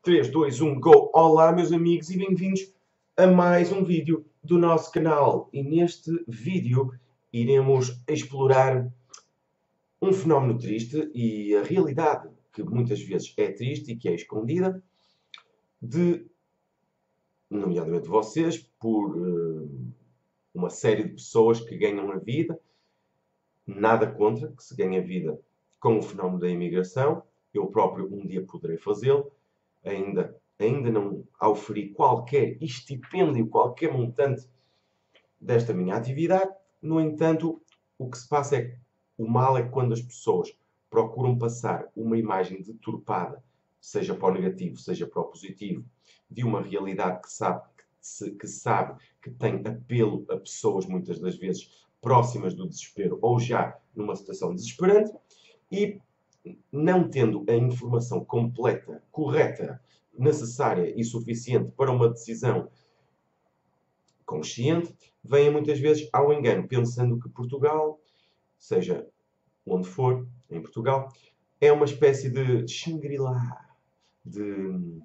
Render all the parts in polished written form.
3, 2, 1, go! Olá, meus amigos, e bem-vindos a mais um vídeo do nosso canal. E neste vídeo iremos explorar um fenómeno triste e a realidade que muitas vezes é triste e que é escondida de, nomeadamente vocês, por uma série de pessoas que ganham a vida. Nada contra que se ganhe a vida com o fenómeno da imigração. Eu próprio um dia poderei fazê-lo. Ainda não auferi qualquer estipêndio, qualquer montante desta minha atividade. No entanto, o que se passa é que o mal é que quando as pessoas procuram passar uma imagem deturpada, seja para o negativo, seja para o positivo, de uma realidade que tem apelo a pessoas, muitas das vezes, próximas do desespero ou já numa situação desesperante, e não tendo a informação completa, correta, necessária e suficiente para uma decisão consciente, vêm muitas vezes ao engano, pensando que Portugal, seja onde for, em Portugal, é uma espécie de Shangri-La, de,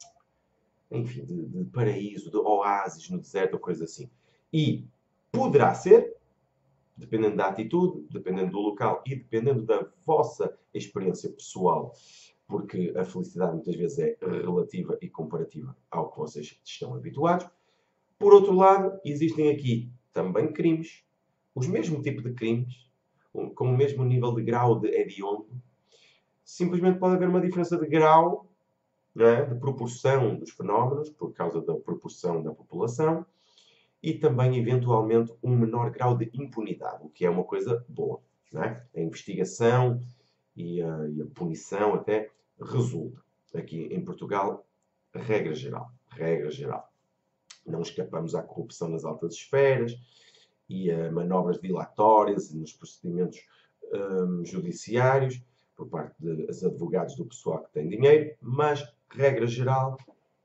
enfim, de paraíso, de oásis no deserto, ou coisa assim. E poderá ser, dependendo da atitude, dependendo do local e dependendo da vossa experiência pessoal, porque a felicidade muitas vezes é relativa e comparativa ao que vocês estão habituados. Por outro lado, existem aqui também crimes, os mesmos tipos de crimes, com o mesmo nível de grau de hediondo. Simplesmente pode haver uma diferença de grau, não é? De proporção dos fenómenos, por causa da proporção da população, e também, eventualmente, um menor grau de impunidade, o que é uma coisa boa. Não é? A investigação e a punição até resulta. Aqui em Portugal, regra geral. Regra geral. Não escapamos à corrupção nas altas esferas e a manobras dilatórias nos procedimentos judiciários por parte dos advogados do pessoal que tem dinheiro, mas, regra geral,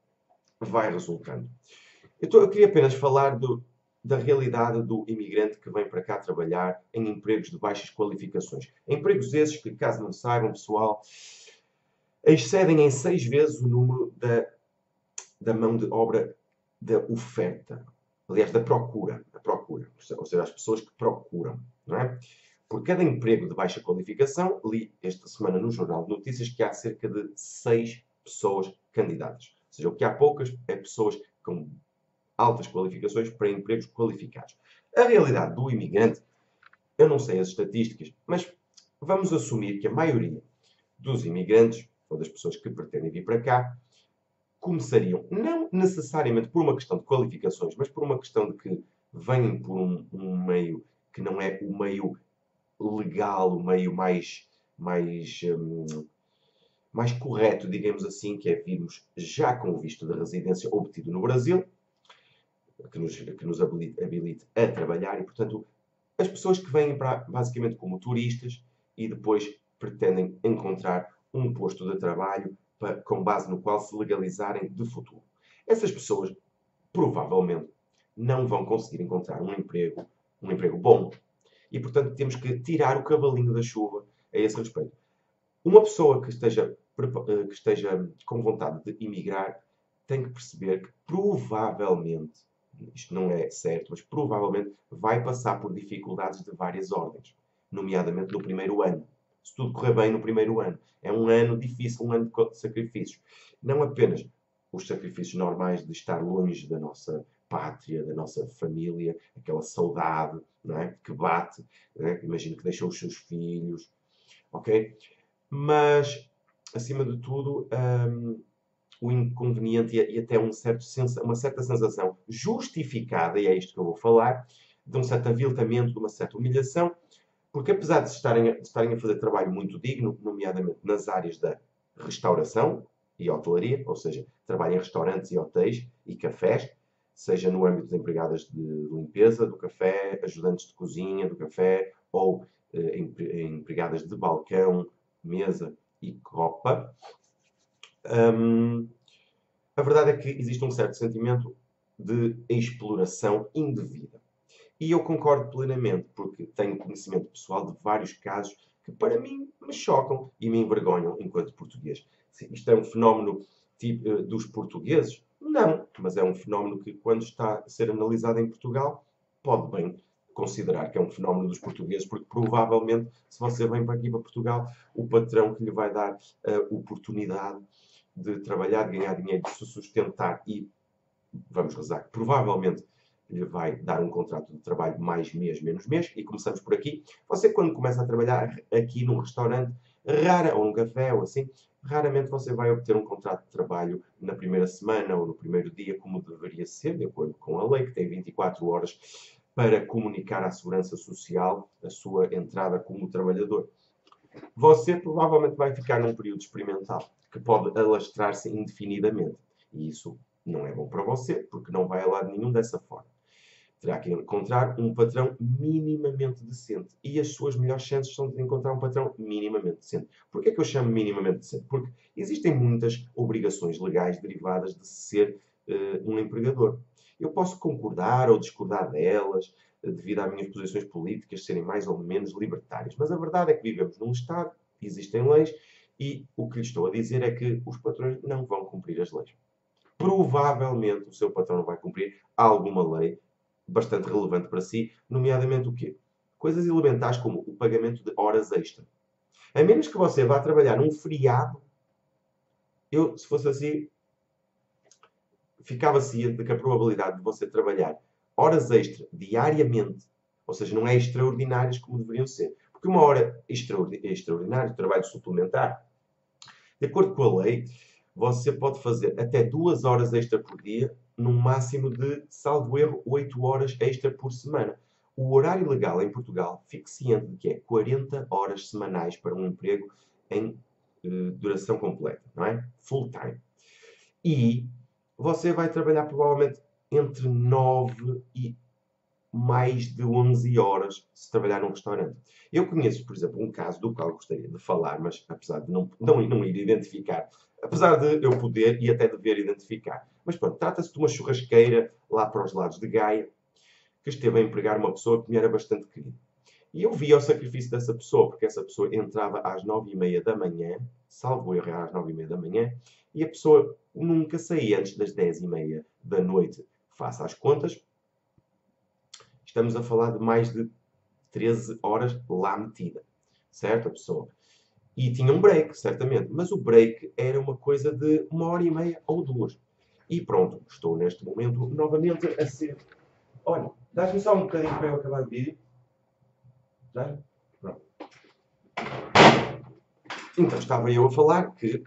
vai resultando. Eu queria apenas falar da realidade do imigrante que vem para cá trabalhar em empregos de baixas qualificações. Empregos esses que, caso não saibam, pessoal, excedem em 6 vezes o número da mão de obra da oferta. Aliás, da procura. Ou seja, as pessoas que procuram. Não é? Por cada emprego de baixa qualificação, li esta semana no Jornal de Notícias que há cerca de 6 pessoas candidatas. Ou seja, o que há poucas é pessoas com altas qualificações para empregos qualificados. A realidade do imigrante, eu não sei as estatísticas, mas vamos assumir que a maioria dos imigrantes, ou das pessoas que pretendem vir para cá, começariam, não necessariamente por uma questão de qualificações, mas por uma questão de que vêm por um meio que não é o meio legal, o meio mais correto, digamos assim, que é virmos já com o visto de residência obtido no Brasil, que nos habilite a trabalhar e, portanto, as pessoas que vêm para, basicamente como turistas e depois pretendem encontrar um posto de trabalho com base no qual se legalizarem de futuro. Essas pessoas provavelmente não vão conseguir encontrar um emprego bom. E, portanto, temos que tirar o cavalinho da chuva a esse respeito. Uma pessoa que esteja com vontade de emigrar tem que perceber que provavelmente, isto não é certo, mas provavelmente vai passar por dificuldades de várias ordens, nomeadamente no primeiro ano. Se tudo correr bem no primeiro ano. É um ano difícil, um ano de sacrifícios. Não apenas os sacrifícios normais de estar longe da nossa pátria, da nossa família, aquela saudade, não é? Que bate, não é? Imagino que deixou os seus filhos, ok? Mas, acima de tudo, o inconveniente e até uma certa sensação justificada, e é isto que eu vou falar, de um certo aviltamento, de uma certa humilhação, porque apesar de estarem a fazer trabalho muito digno, nomeadamente nas áreas da restauração e hotelaria, ou seja, trabalho em restaurantes e hotéis e cafés, seja no âmbito de empregadas de limpeza, do café, ajudantes de cozinha, do café, ou empregadas de balcão, mesa e copa, a verdade é que existe um certo sentimento de exploração indevida. E eu concordo plenamente, porque tenho conhecimento pessoal de vários casos que, para mim, me chocam e me envergonham enquanto português. Sim, isto é um fenómeno dos portugueses? Não, mas é um fenómeno que, quando está a ser analisado em Portugal, pode bem considerar que é um fenómeno dos portugueses, porque provavelmente, se você vem para aqui para Portugal, o patrão que lhe vai dar a oportunidade de trabalhar, de ganhar dinheiro, de se sustentar e, vamos rezar, que provavelmente lhe vai dar um contrato de trabalho mais mês, menos mês, e começamos por aqui. Você, quando começa a trabalhar aqui num restaurante, ou num café, ou assim, raramente você vai obter um contrato de trabalho na primeira semana ou no primeiro dia, como deveria ser, de acordo com a lei, que tem 24 horas para comunicar à Segurança Social a sua entrada como trabalhador. Você provavelmente vai ficar num período experimental, que pode alastrar-se indefinidamente. E isso não é bom para você, porque não vai a lado nenhum dessa forma. Terá que encontrar um patrão minimamente decente. E as suas melhores chances são de encontrar um patrão minimamente decente. Porquê é que eu chamo minimamente decente? Porque existem muitas obrigações legais derivadas de ser um empregador. Eu posso concordar ou discordar delas, devido às minhas posições políticas serem mais ou menos libertárias. Mas a verdade é que vivemos num Estado, existem leis, e o que lhe estou a dizer é que os patrões não vão cumprir as leis. Provavelmente o seu patrão não vai cumprir alguma lei bastante relevante para si, nomeadamente o quê? Coisas elementares como o pagamento de horas extra. A menos que você vá trabalhar num feriado, eu, se fosse assim, ficava ciente de que a probabilidade de você trabalhar horas extra diariamente, ou seja, não é extraordinárias como deveriam ser. Porque uma hora extraordinária, trabalho suplementar, de acordo com a lei, você pode fazer até 2 horas extra por dia, num máximo de, salvo erro, 8 horas extra por semana. O horário legal em Portugal, fique ciente de que é 40 horas semanais para um emprego em duração completa, não é? Full time. E você vai trabalhar provavelmente entre 9 e mais de 11 horas se trabalhar num restaurante. Eu conheço, por exemplo, um caso do qual gostaria de falar, mas apesar de não ir identificar, apesar de eu poder e até dever identificar. Mas pronto, trata-se de uma churrasqueira lá para os lados de Gaia, que esteve a empregar uma pessoa que me era bastante querida. E eu via o sacrifício dessa pessoa, porque essa pessoa entrava às 9h30 da manhã, salvo erro, às 9h30 da manhã, e a pessoa nunca saía antes das 10h30 da noite. Faça as contas, estamos a falar de mais de 13 horas lá metida, certo? A pessoa. E tinha um break, certamente, mas o break era uma coisa de 1h30 ou 2. E pronto, estou neste momento novamente a ser. Olha, dás-me só um bocadinho para eu acabar o vídeo. Dá? Pronto. Então, estava eu a falar que.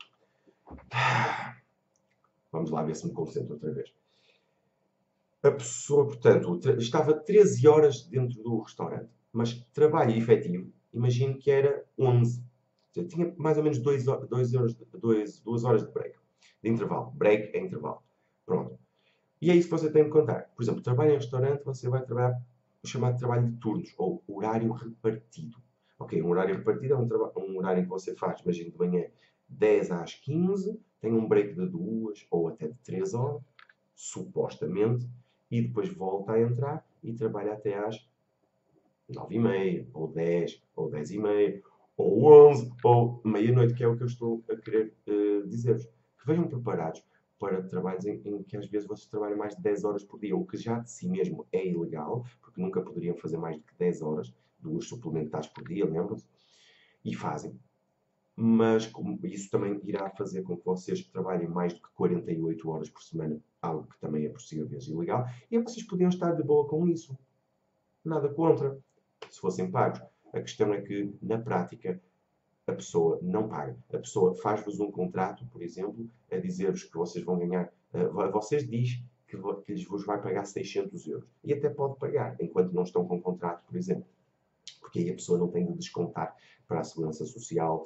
Vamos lá ver se me concentro outra vez. A pessoa, portanto, estava 13 horas dentro do restaurante, mas trabalho efetivo, imagino que era 11. Tinha mais ou menos 2 horas de break, de intervalo. Break é intervalo. Pronto. E é isso que você tem de contar. Por exemplo, trabalho em restaurante, você vai trabalhar o chamado trabalho de turnos, ou horário repartido. Ok, um horário repartido é um horário em que você faz, imagino, de manhã 10 às 15, tem um break de 2 ou até de 3 horas, supostamente, e depois volta a entrar e trabalha até às 9h30, ou 10, ou 10h30, ou 11, ou meia-noite, que é o que eu estou a querer dizer-vos. Que venham preparados para trabalhos em que às vezes vocês trabalham mais de 10 horas por dia, o que já de si mesmo é ilegal, porque nunca poderiam fazer mais do que 10 horas, 2 suplementares por dia, lembram-se? E fazem. Mas isso também irá fazer com que vocês trabalhem mais do que 48 horas por semana, algo que também é por sua vez ilegal, e vocês podiam estar de boa com isso. Nada contra, se fossem pagos. A questão é que, na prática, a pessoa não paga. A pessoa faz-vos um contrato, por exemplo, a dizer-vos que vocês vão ganhar. Vocês diz que lhes vos vai pagar 600 euros. E até pode pagar, enquanto não estão com contrato, por exemplo. Porque aí a pessoa não tem de descontar para a Segurança Social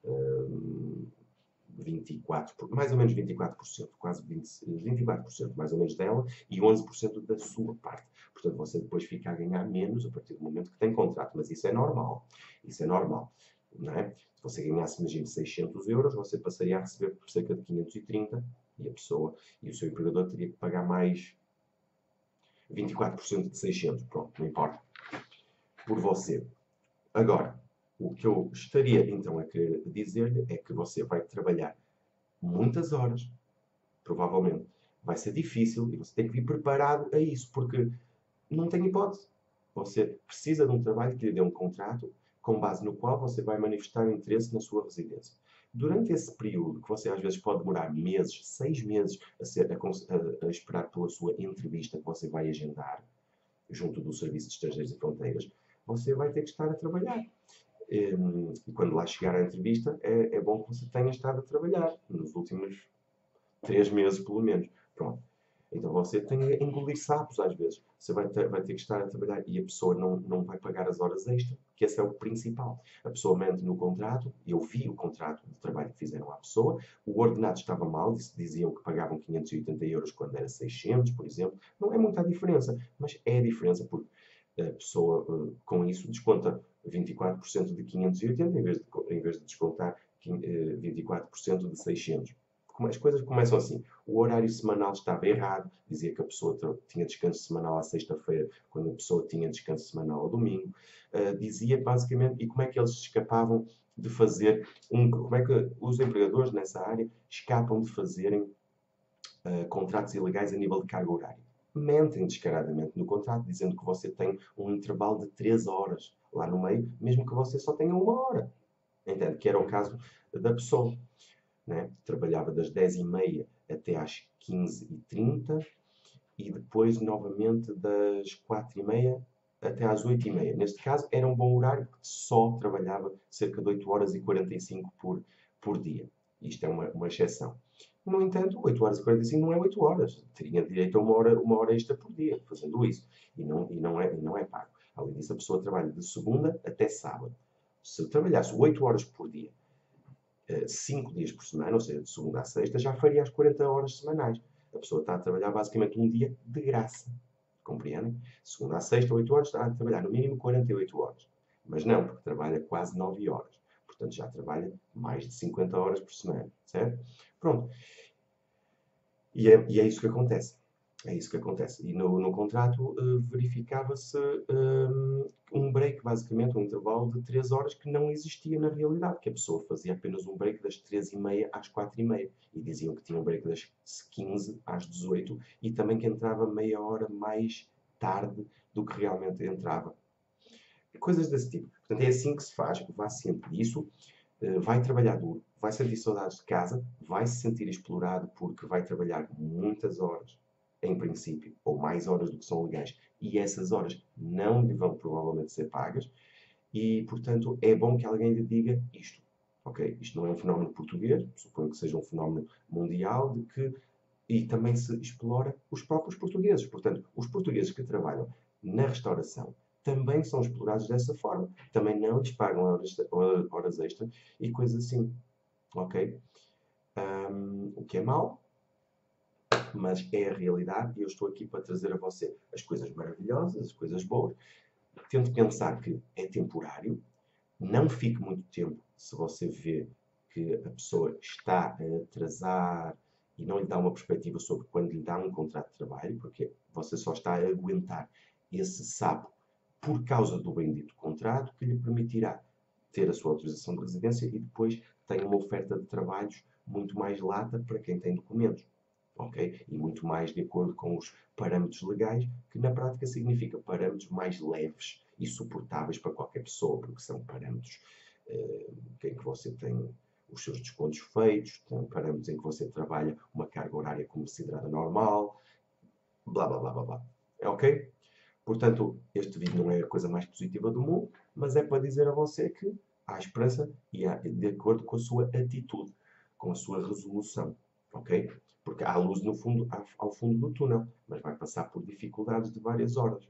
24, mais ou menos 24%, quase 24% mais ou menos dela e 11% da sua parte. Portanto, você depois fica a ganhar menos a partir do momento que tem contrato. Mas isso é normal. Isso é normal. Não é? Se você ganhasse, imagine, 600 euros, você passaria a receber cerca de 530 e a pessoa e o seu empregador teria que pagar mais 24% de 600. Pronto, não importa. Por você. Agora, o que eu estaria então a querer dizer-lhe é que você vai trabalhar muitas horas, provavelmente. Vai ser difícil e você tem que vir preparado a isso, porque não tem hipótese. Você precisa de um trabalho que lhe dê um contrato com base no qual você vai manifestar interesse na sua residência. Durante esse período, que você às vezes pode demorar meses, 6 meses, a esperar pela sua entrevista que você vai agendar junto do Serviço de Estrangeiros e Fronteiras, você vai ter que estar a trabalhar. E quando lá chegar à entrevista, é bom que você tenha estado a trabalhar nos últimos 3 meses, pelo menos. Pronto. Então você tem a engolir sapos às vezes. Você vai ter que estar a trabalhar e a pessoa não vai pagar as horas extra, que esse é o principal. A pessoa mente no contrato, eu vi o contrato de trabalho que fizeram à pessoa, o ordenado estava mal, diziam que pagavam 580 euros quando era 600, por exemplo. Não é muita a diferença, mas é a diferença porque a pessoa com isso desconta 24% de 580 em vez de descontar 24% de 600. As coisas começam assim. O horário semanal estava errado, dizia que a pessoa tinha descanso semanal à sexta-feira, quando a pessoa tinha descanso semanal ao domingo. Dizia basicamente, e como é que eles escapavam de fazer, como é que os empregadores nessa área escapam de fazerem contratos ilegais a nível de carga horária? Mentem descaradamente no contrato, dizendo que você tem um intervalo de 3 horas lá no meio, mesmo que você só tenha 1 hora. Entende? Que era o caso da pessoa. Né? Trabalhava das 10h30 até às 15h30 e depois novamente das 4h30 até às 8h30. Neste caso era um bom horário porque só trabalhava cerca de 8 horas e 45 por dia. Isto é uma exceção. No entanto, 8 horas e 45 não é 8 horas. Teria direito a uma hora extra por dia fazendo isso. E não é pago. Além disso, a pessoa trabalha de segunda até sábado. Se trabalhasse 8 horas por dia 5 dias por semana, ou seja, de segunda a sexta, já faria as 40 horas semanais. A pessoa está a trabalhar basicamente um dia de graça. Compreendem? Segunda a sexta, 8 horas, está a trabalhar no mínimo 48 horas. Mas não, porque trabalha quase 9 horas. Portanto, já trabalha mais de 50 horas por semana. Certo? Pronto. E é isso que acontece. É isso que acontece. E no contrato verificava-se um break, basicamente, um intervalo de 3 horas que não existia na realidade, que a pessoa fazia apenas um break das 13h30 às 4h30. E diziam que tinha um break das 15 às 18 e também que entrava meia hora mais tarde do que realmente entrava. Coisas desse tipo. Portanto, é assim que se faz. Vá ciente disso. Vai trabalhar duro, vai sentir saudades de casa, vai se sentir explorado porque vai trabalhar muitas horas, em princípio, ou mais horas do que são legais, e essas horas não lhe vão provavelmente ser pagas, e, portanto, é bom que alguém lhe diga isto. Ok? Isto não é um fenómeno português, suponho que seja um fenómeno mundial, e também se explora os próprios portugueses. Portanto, os portugueses que trabalham na restauração também são explorados dessa forma. Também não lhes pagam horas extra e coisas assim. Ok? O que é mau, mas é a realidade e eu estou aqui para trazer a você as coisas maravilhosas, as coisas boas. Tente pensar que é temporário, não fique muito tempo se você vê que a pessoa está a atrasar e não lhe dá uma perspectiva sobre quando lhe dá um contrato de trabalho, porque você só está a aguentar esse sapo por causa do bendito contrato que lhe permitirá ter a sua autorização de residência e depois tem uma oferta de trabalhos muito mais lata para quem tem documentos. Ok? E muito mais de acordo com os parâmetros legais, que na prática significa parâmetros mais leves e suportáveis para qualquer pessoa, porque são parâmetros em que você tem os seus descontos feitos, tem parâmetros em que você trabalha uma carga horária considerada normal, blá blá blá blá blá. É ok? Portanto, este vídeo não é a coisa mais positiva do mundo, mas é para dizer a você que há esperança e há, de acordo com a sua atitude, com a sua resolução. Ok? Porque há luz no fundo, ao fundo do túnel, mas vai passar por dificuldades de várias ordens.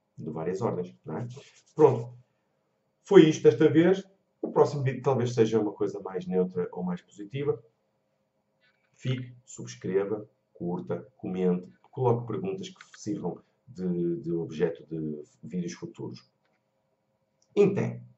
Não é? Pronto. Foi isto desta vez. O próximo vídeo talvez seja uma coisa mais neutra ou mais positiva. Fique, subscreva, curta, comente, coloque perguntas que sirvam de objeto de vídeos futuros. Em